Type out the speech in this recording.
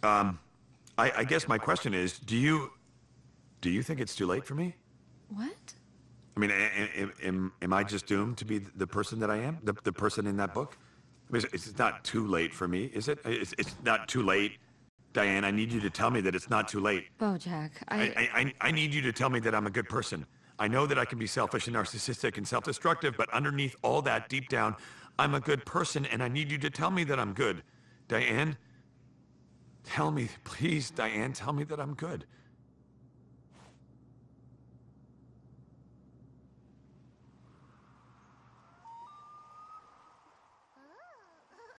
I guess my question is, do you think it's too late for me? What? I mean, am I just doomed to be the person that I am? The person in that book? I mean, it's not too late for me, is it? It's not too late. Diane, I need you to tell me that it's not too late. Bojack, I need you to tell me that I'm a good person. I know that I can be selfish and narcissistic and self-destructive, but underneath all that, deep down, I'm a good person, and I need you to tell me that I'm good. Diane, tell me, please, Diane, tell me that I'm good.